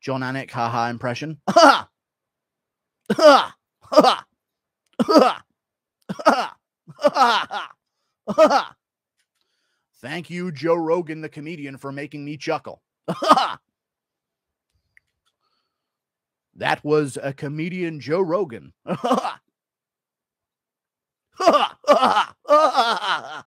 Jon Anik haha impression. Ha ha ha ha ha. Thank you, Joe Rogan, the comedian, for making me chuckle. That was a comedian, Joe Rogan.